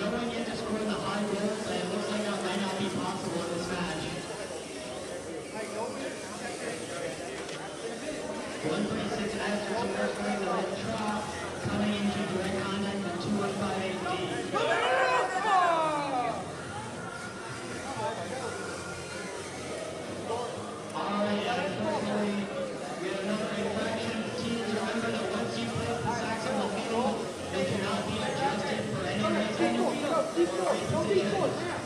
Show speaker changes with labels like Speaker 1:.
Speaker 1: no one yet to score the high goals, and it looks like that might not be possible in this match. 136 Masters of Berkner, the red trap, coming into direct contact with 2158D. Alright, unfortunately, we have another infraction. Teams, remember that once you place the sacks on the field, they cannot be adjusted for any reason or reposition.